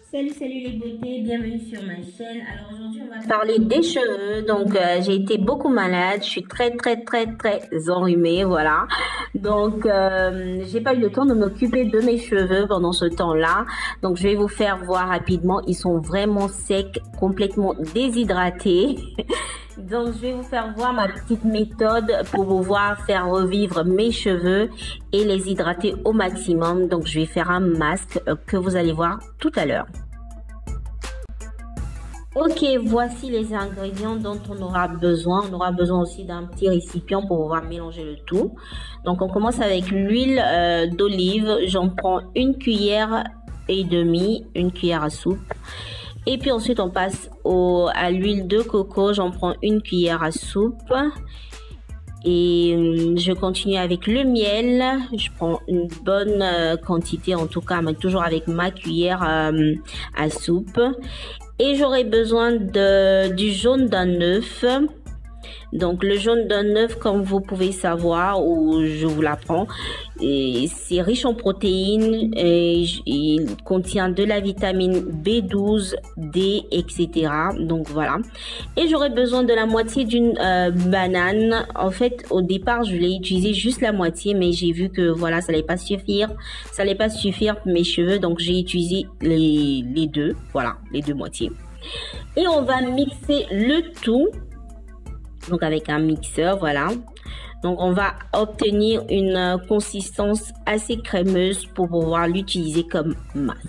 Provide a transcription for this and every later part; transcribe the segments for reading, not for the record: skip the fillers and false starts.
Salut les beautés, bienvenue sur ma chaîne. Alors aujourd'hui on va parler des cheveux. Donc j'ai été beaucoup malade, je suis très enrhumée, voilà. Donc j'ai pas eu le temps de m'occuper de mes cheveux pendant ce temps-là. Donc je vais vous faire voir rapidement, ils sont vraiment secs, complètement déshydratés. Donc je vais vous faire voir ma petite méthode pour pouvoir faire revivre mes cheveux et les hydrater au maximum. Donc je vais faire un masque que vous allez voir tout à l'heure. Ok, voici les ingrédients dont on aura besoin. On aura besoin aussi d'un petit récipient pour pouvoir mélanger le tout. Donc on commence avec l'huile d'olive. J'en prends une cuillère et demie, une cuillère à soupe. Et puis ensuite on passe à l'huile de coco. J'en prends une cuillère à soupe. Et je continue avec le miel. Je prends une bonne quantité, en tout cas, mais toujours avec ma cuillère à soupe. Et j'aurai besoin du jaune d'un œuf. Donc le jaune d'un œuf, comme vous pouvez savoir, ou je vous l'apprends, c'est riche en protéines, et il contient de la vitamine B12, D, etc. Donc voilà. Et j'aurai besoin de la moitié d'une banane. En fait, au départ, je l'ai utilisé juste la moitié, mais j'ai vu que voilà, ça n'allait pas suffire. Ça n'allait pas suffire pour mes cheveux, donc j'ai utilisé les deux. Voilà, les deux moitiés. Et on va mixer le tout. Donc avec un mixeur, voilà. Donc on va obtenir une consistance assez crémeuse pour pouvoir l'utiliser comme masque.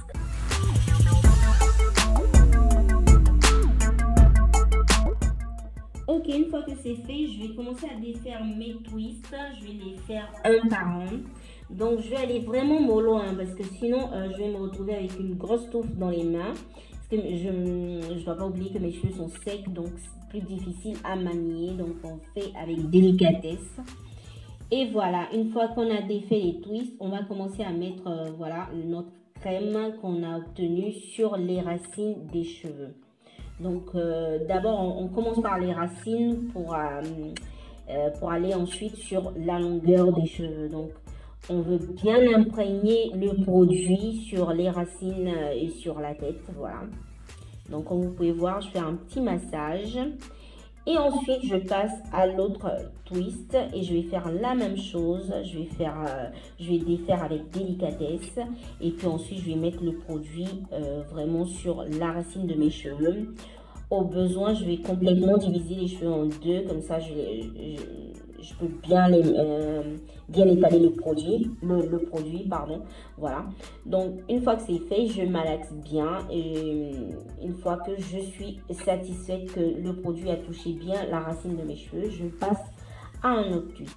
Ok, une fois que c'est fait, je vais commencer à défaire mes twists. Je vais les faire un par un. Donc je vais aller vraiment mollo, hein, parce que sinon je vais me retrouver avec une grosse touffe dans les mains. Parce que je ne dois pas oublier que mes cheveux sont secs, donc c'est plus difficile à manier. Donc on fait avec délicatesse. Et voilà, une fois qu'on a défait les twists, on va commencer à mettre voilà, notre crème qu'on a obtenue sur les racines des cheveux. Donc d'abord on commence par les racines pour aller ensuite sur la longueur des cheveux. Donc on veut bien imprégner le produit sur les racines et sur la tête, voilà. Donc comme vous pouvez voir, je fais un petit massage. Et ensuite, je passe à l'autre twist et je vais faire la même chose. Je vais défaire avec délicatesse. Et puis ensuite, je vais mettre le produit vraiment sur la racine de mes cheveux. Au besoin, je vais complètement diviser les cheveux en deux. Comme ça, je peux bien étaler le produit, pardon. Voilà. Donc, une fois que c'est fait, je malaxe bien. Et une fois que je suis satisfaite que le produit a touché bien la racine de mes cheveux, je passe à un autre twist.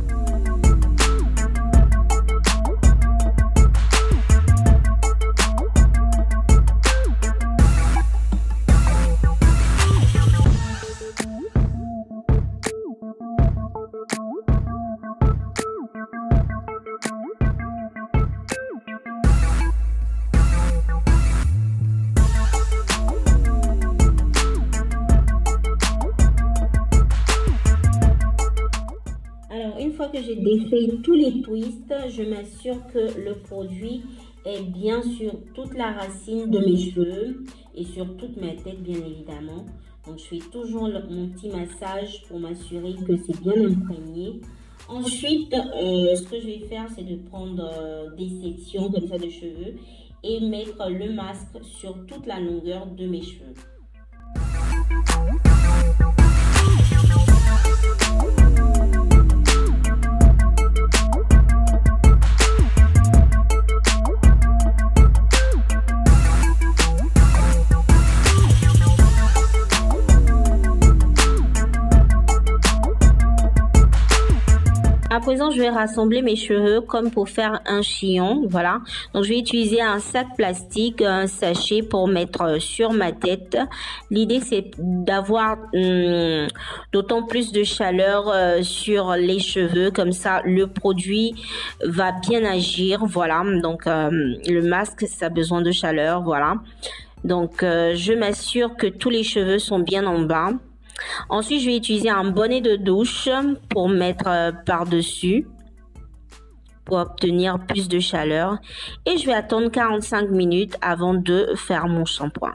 Une fois que j'ai défait tous les twists, je m'assure que le produit est bien sur toute la racine de mes cheveux et sur toute ma tête, bien évidemment. Donc je fais toujours mon petit massage pour m'assurer que c'est bien imprégné. Ensuite, ce que je vais faire, c'est de prendre des sections comme ça de cheveux et mettre le masque sur toute la longueur de mes cheveux. À présent, je vais rassembler mes cheveux comme pour faire un chignon, voilà. Donc, je vais utiliser un sac plastique, un sachet pour mettre sur ma tête. L'idée, c'est d'avoir d'autant plus de chaleur sur les cheveux. Comme ça, le produit va bien agir, voilà. Donc, le masque, ça a besoin de chaleur, voilà. Donc, je m'assure que tous les cheveux sont bien en bas. Ensuite, je vais utiliser un bonnet de douche pour mettre par-dessus. pour obtenir plus de chaleur. Et je vais attendre 45 minutes avant de faire mon shampoing.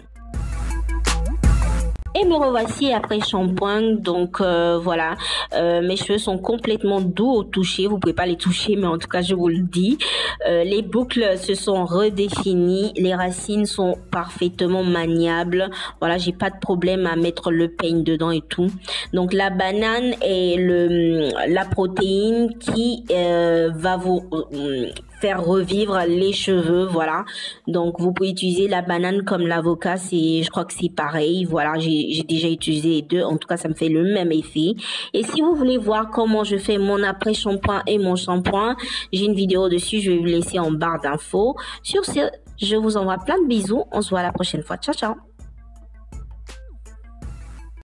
Et me revoici après shampoing. Donc voilà, mes cheveux sont complètement doux au toucher. Vous pouvez pas les toucher, mais en tout cas je vous le dis. Les boucles se sont redéfinies, les racines sont parfaitement maniables. Voilà, j'ai pas de problème à mettre le peigne dedans et tout. Donc la banane et la protéine qui va vous faire revivre les cheveux. Voilà, donc vous pouvez utiliser la banane comme l'avocat, je crois que c'est pareil. Voilà, j'ai déjà utilisé les deux, en tout cas ça me fait le même effet. Et si vous voulez voir comment je fais mon après shampoing et mon shampoing, j'ai une vidéo dessus, je vais vous laisser en barre d'infos. Sur ce, je vous envoie plein de bisous, on se voit la prochaine fois, ciao ciao.